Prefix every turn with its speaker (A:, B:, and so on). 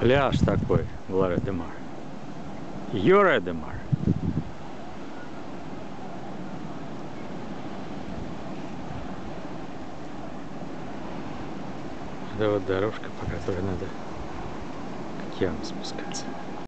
A: Пляж такой в Лоре-де-Мар. Йоре-де-Мар. Это вот дорожка, по которой надо к океану спускаться.